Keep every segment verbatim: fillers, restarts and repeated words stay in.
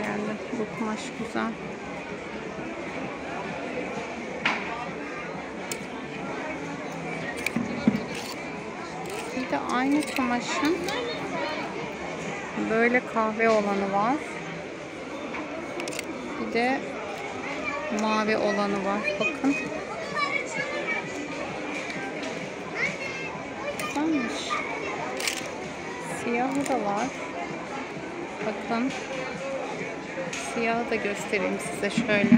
beğendim. Bu kumaş güzel. Bir de aynı kumaşın böyle kahve olanı var. Bir de mavi olanı var. Bakın. Güzelmiş. Siyahı da var. Bakın. Siyahı da göstereyim size şöyle.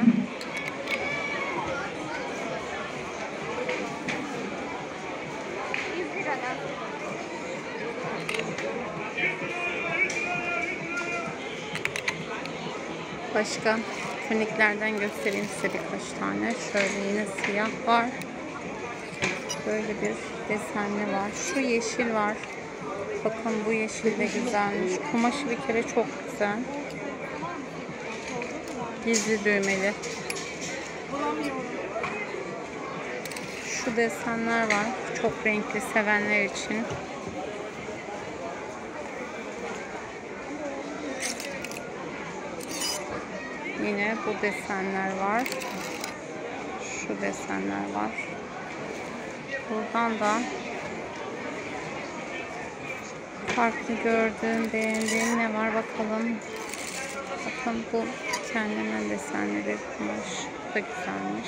Başka tuniklerden göstereyim size birkaç tane. Şöyle yine siyah var. Böyle bir desenli var. Şu yeşil var. Bakın bu yeşil de güzelmiş. Kumaşı bir kere çok güzel. Gizli düğmeli. Şu desenler var. Çok renkli sevenler için. Yine bu desenler var. Şu desenler var. Buradan da farklı gördüğüm, beğendiğim ne var bakalım. Bakın bu kendinden desenli bir kumaş. Bu da güzelmiş.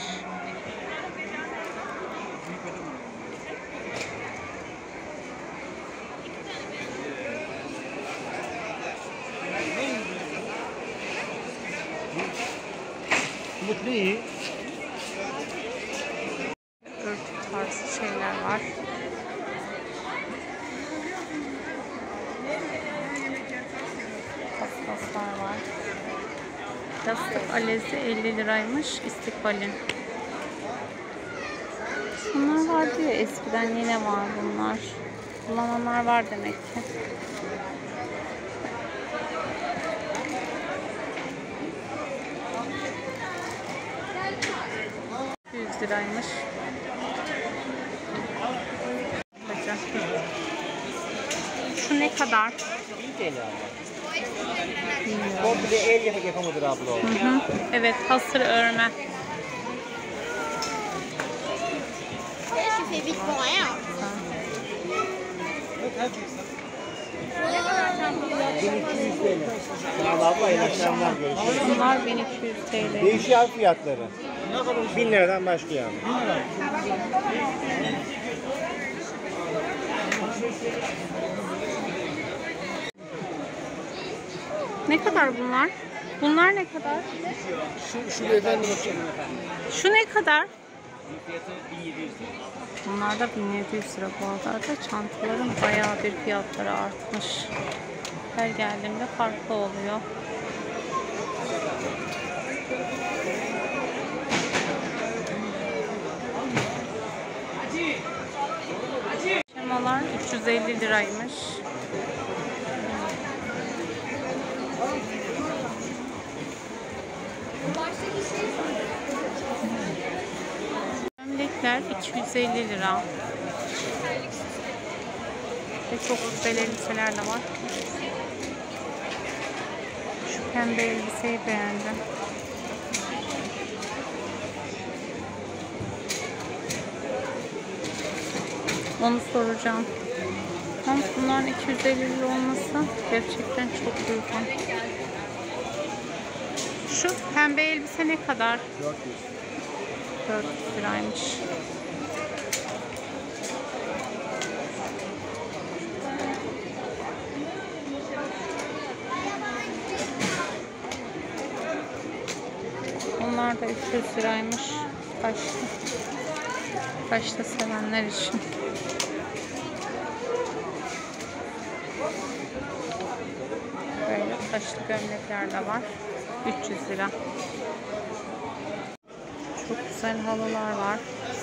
Örtü tarzı şeyler var. Paspaslar var. Yastık alezi elli liraymış. İstikbalin. Şunlar vardı ya eskiden, yine var bunlar. Kullananlar var demek ki. yüz liraymış. Şu ne kadar? Komple el yapımıdır abla o. Hı hı. Evet, hasır örme. bin iki yüz T L. Sağ ol abla, iyi akşamlar, görüşürüz. Bunlar bin iki yüz T L. Değişiyor fiyatları. bin liradan başlıyor. Ne kadar bunlar? Bunlar ne kadar? Şu, şu efendim efendim. Şu ne kadar? Bunlar da bin yedi yüz lira bu arada. Çantaların bayağı bir fiyatları artmış. Her geldiğimde farklı oluyor. Şemalar üç yüz elli liraymış. Gömlekler iki yüz elli lira. Ve çok güzel elbiseler de var. Şu pembe elbiseyi beğendim. Onu soracağım. Ama bunların iki yüz elli lira olması gerçekten çok uygun. Şu pembe elbise ne kadar? dört yüz. dört yüz liraymış. Onlar da üç yüz liraymış. Kaşlı. Kaşlı sevenler için. Böyle kaşlı gömlekler de var. üç yüz lira. Çok güzel halılar var.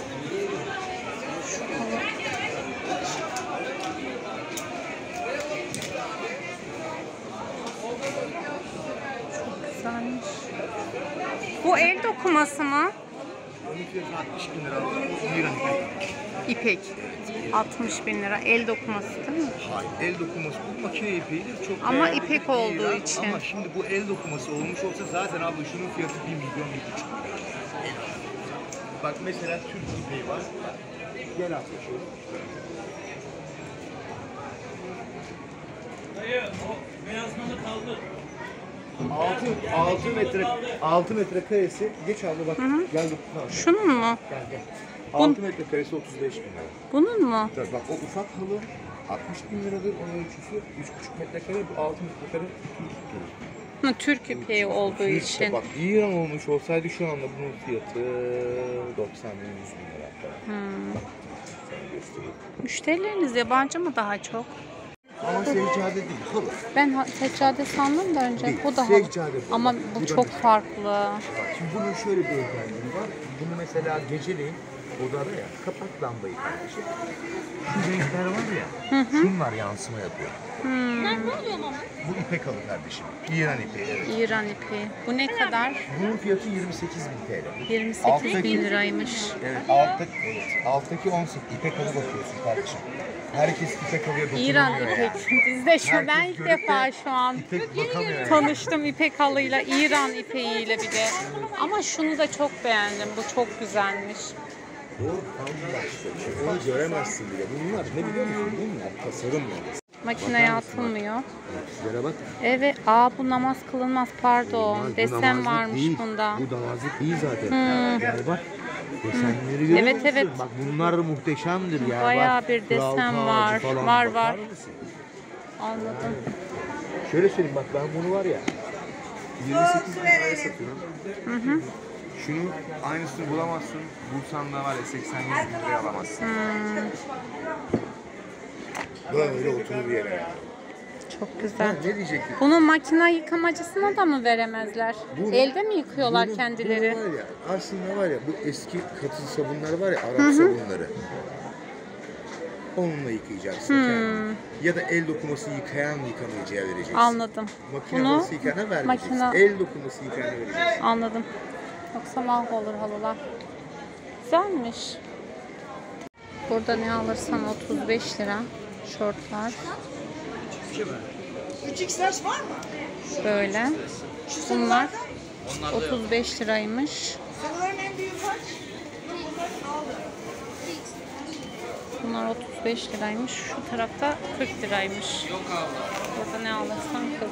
Şu halı. Çok güzelmiş. Bu el dokuması mı? altmış bin lira. İpek. İpek. altmış bin lira. El dokuması değil mi? Hayır, el dokuması bu makine ipeğidir. Çok Ama değerli ipek bir olduğu İran. için. Ama şimdi bu el dokuması olmuş olsa zaten abla şunun fiyatı bir milyon bir buçuk milyon. Bak mesela Türk ipeği var. Gel abla şöyle. Dayı o beyaz malı kaldı. altı metre altı metre karesi geç abla bak. Gel dokun abi. Şunun mu? Gel gel. altı metre karesi otuz beş bin lira. Bunun mu? Tabii bak o ufak halı altmış bin liradır onun ölçüsü. üç buçuk metrekare bu altı metrekare Türk ipeği. Ha, Türk ipeği olduğu İşte için. bak İran olmuş olsaydı şu anda bunun fiyatı doksan bin yüz bin lira. Hmm. Sana göstereyim. Müşterileriniz yabancı mı daha çok? Ama seccade değil halı. Ben ha- seccade sandım da önce. Değil, Bu da halı. seccade bu. Ama Bak, bu bu da çok mesela. farklı. Bak şimdi bunun şöyle bir özelliği var. Bunu mesela geceleyin odada ya kapat lambayı kardeşim. Şu renkler var ya şunlar yansıma yapıyor. Bu ipek halı kardeşim. İran ipeği. Evet. İran ipeği. Bu ne kadar? Bunun fiyatı yirmi sekiz bin T L. yirmi sekiz Alttaki- bin liraymış. Evet, alttaki, evet, alttaki on sekiz ipek halı bakıyorsun kardeşim. Herkes ipek halıya dokunamıyor İran ya. ipek. Biz de şu ben Herkes ilk görüp de defa şu an İpek bakamıyor yani. tanıştım ipek halıyla, İran ipeğiyle bir de. Ama şunu da çok beğendim. Bu çok güzelmiş. O bambaşka bir şey. Onu göremezsin bile. Bunlar ne biliyor musun? Bunlar tasarım yani. Makineye atılmıyor. Sizlere bak. Evet, aa bu namaz kılınmaz pardon. Bunlar- bu Desen namazlık varmış değil. bunda. Bu namazlık değil zaten. Yani bak. Desenleri görüyor Evet, musun? evet. Bak bunlar muhteşemdir ya. Bayağı Bak, bir kral desen tacı var. falan. Var, Bakar var. mısın? Anladım. Şöyle söyleyeyim bak ben bunu var ya yirmi sekiz bin liraya satıyorum. Hı hı. Şunu aynısını bulamazsın. Bulsan da var ya seksen yüz bin liraya alamazsın. Hmm, Böyle oturur bir yere yani. çok Ha, güzel. ne diyecektim? Bunu makine yıkamacısına da mı veremezler? Bunu- Elde mi yıkıyorlar Bunu- kendileri? bunu var ya, aslında var ya bu eski katı sabunlar var ya Arap sabunları. Onunla yıkayacaksın kendini. Ya da el dokuması yıkayan yıkamacıya vereceksin. Anladım. Makine Bunu halısı yıkayana vermeyeceksin. makine- El dokuması yıkayana vereceksin. Anladım. Yoksa mahvolur halılar. Güzelmiş. Burada ne alırsan otuz beş lira. Şortlar. üç X L var mı? Böyle. Bunlar otuz beş liraymış. Sarıların en büyüğü kaç? Bunlar otuz beş liraymış. Şu tarafta kırk liraymış. Burada ne alırsan kırk.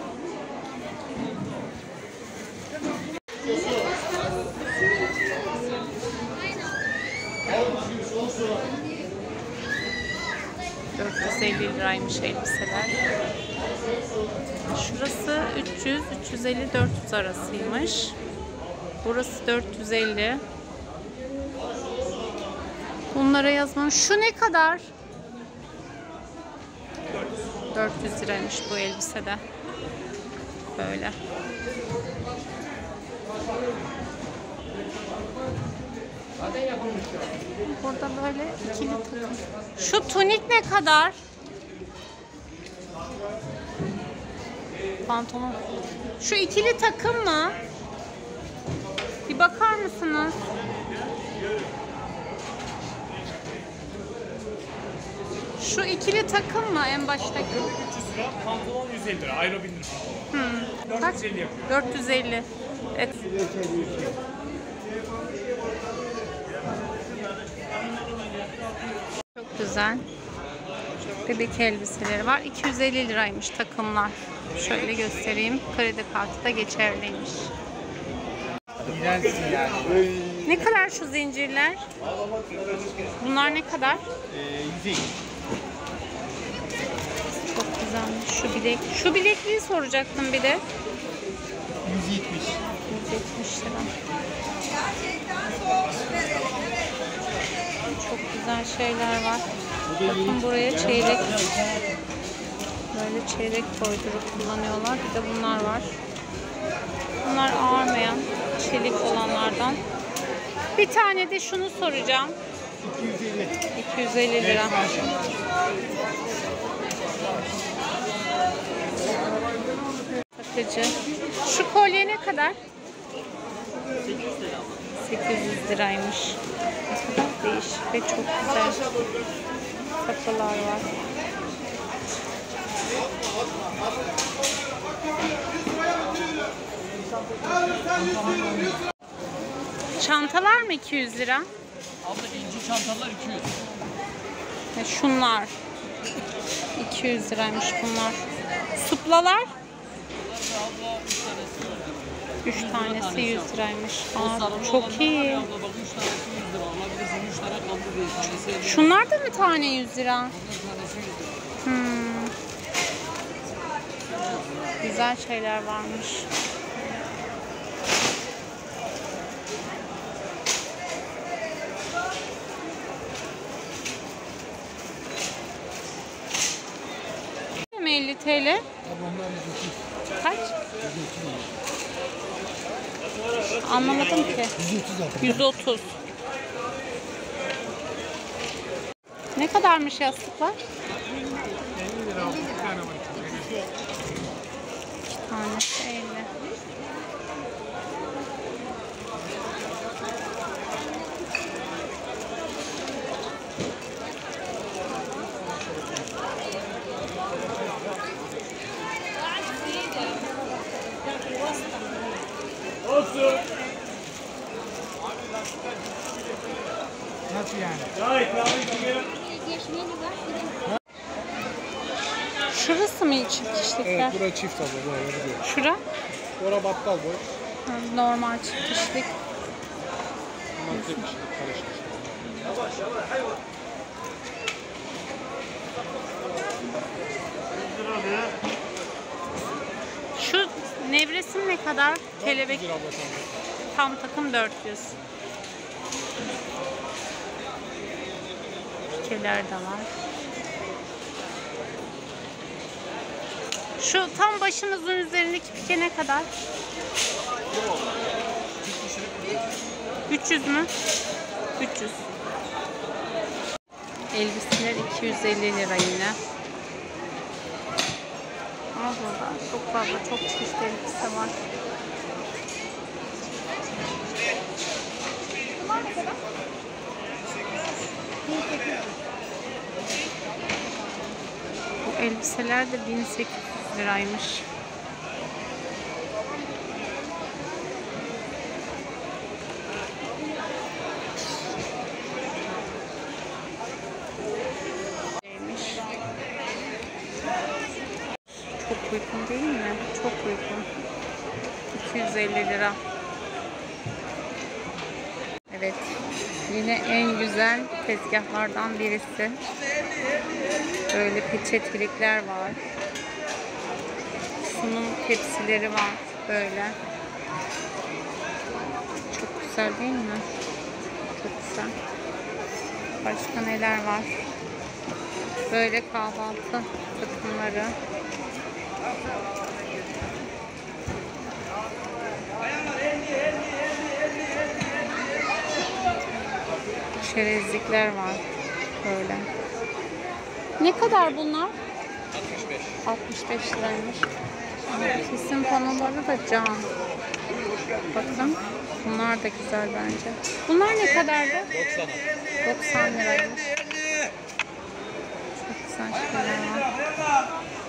dört yüz elli liraymış elbiseler. Şurası üç yüz, üç yüz elli, dört yüz arasıymış. Burası dört yüz elli. Bunlara yazmam. Şu ne kadar? dört yüz liraymış bu elbisede. Böyle. Burada böyle ikili takım. Şu tunik ne kadar? Pantolon. Şu ikili takım mı? Bir bakar mısınız? Şu ikili takım mı en baştaki? üç yüz lira, pantolon yüz elli lira, ayrı bin lira. Hmm. dört yüz elli yapıyor. dört yüz elli. Evet. Çok güzel. Bebek elbiseleri var. iki yüz elli liraymış takımlar. Şöyle göstereyim. Kredi kartı da geçerliymiş. İğrençsin yani. Ne kadar şu zincirler? Bunlar ne kadar? yüz elli. Çok güzelmiş. Şu bilek. Şu bilekliği soracaktım bir de. yüz yetmiş. yüz yetmiş lira. Çok güzel şeyler var. Bakın buraya çeyrek. Böyle çeyrek koydurup kullanıyorlar. Bir de bunlar var. Bunlar ağarmayan, çelik olanlardan. Bir tane de şunu soracağım. iki yüz elli lira. Takıcı. Şu kolye ne kadar? sekiz yüz liraymış. Ne kadar değişik ve çok güzel. takılar var. Çantalar mı iki yüz lira? Abla inci çantalar iki yüz. E şunlar iki yüz liraymış bunlar. Suplalar? Abla üç tanesi yüz lira. üç tanesi yüz liraymış. O Aa, sarılı çok olanlar iyi. var ya abla bak üç tanesi yüz lira. Alabilirsin üç tane kaldı bir tanesi elli lira. Şunlar da mı tane yüz lira? Bunun tanesi yüz lira. Hmm. Güzel şeyler varmış. elli TL. Kaç? Anlamadım ki. yüz otuz. Ne kadarmış yastıklar? elli lira aldım. Bir tane var. İki tanesi elli. Olsun. Nasıl yani? Ya ikramı için Şurası mı çift kişilikler? Evet, bura çift abla. Buraya gidiyor. Şura? Ora battal boy. Ha, normal çift kişilik. Bunlar tek kişilik karışmış. Şu nevresim ne kadar? Kelebek Bir abla sen de. tam takım dört yüz. Pikeler de var. Şu tam başımızın üzerindeki pike ne kadar? üç yüz mü? üç yüz. Elbiseler iki yüz elli lira yine. Ama burada çok fazla, çok çeşitli elbise var. Bu elbiseler de bin sekiz yüz liraymış. Çok uygun değil mi? Çok uygun. iki yüz elli lira. Evet. Yine en güzel tezgahlardan birisi. Böyle peçetelikler var. Sunum tepsileri var. Böyle. Çok güzel değil mi? Çok güzel. Başka neler var? Böyle kahvaltı takımları. Çerezlikler var. Böyle. Ne kadar bunlar? altmış beş. altmış beş liraymış. Kesim panoları da cam. Bakın. Bunlar da güzel bence. Bunlar ne kadardı? doksan. doksan liraymış. Çok güzel şeyler var.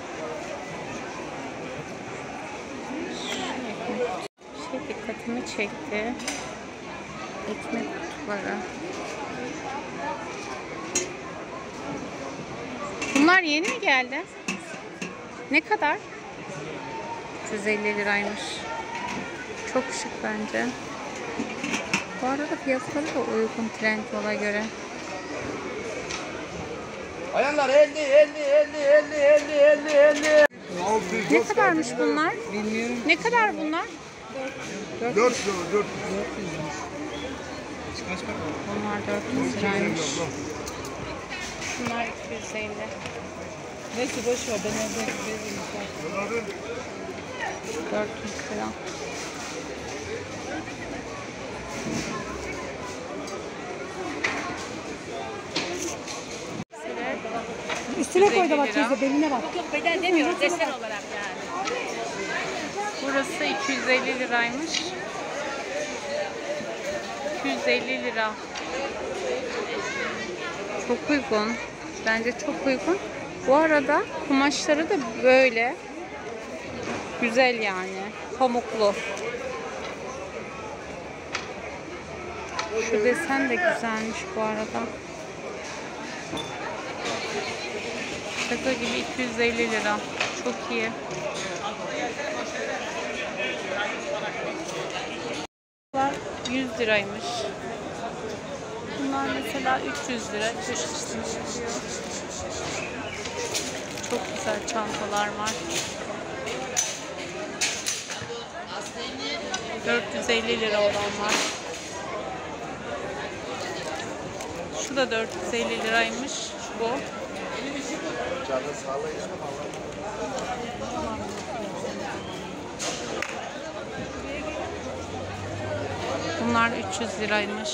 Şey dikkatimi çekti. Ekmek kutuları. Bunlar yeni mi geldi? Ne kadar? üç yüz elli liraymış. Çok şık bence. Bu arada fiyatları da uygun Trendyol'a göre. Ayanlar elli, elli, elli, elli, elli, elli, elli. Ne kadarmış bunlar? Bilmiyorum. Ne kadar bunlar? dört lira, dört Bunlar dört yüz liraymış. Bunlar iki yüz elli. Neyse boş ver ben evde veririm. dört yüz lira. Üstüne koy da bak teyze, beline bak. Yok beden demiyorum desen olarak yani. Burası iki yüz elli liraymış. iki yüz elli lira. Çok uygun. Bence çok uygun. Bu arada kumaşları da böyle güzel yani. Pamuklu. Şu desen de güzelmiş bu arada. Şaka gibi iki yüz elli lira. Çok iyi. Bunlar yüz liraymış. Bunlar mesela üç yüz lira. Çok güzel çantalar var. dört yüz elli lira olan var. Şu da dört yüz elli liraymış bu. Bunlar üç yüz liraymış.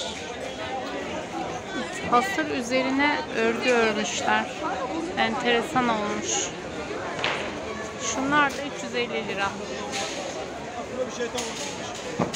Hasır üzerine örgü örmüşler. Enteresan olmuş. Şunlar da üç yüz elli lira.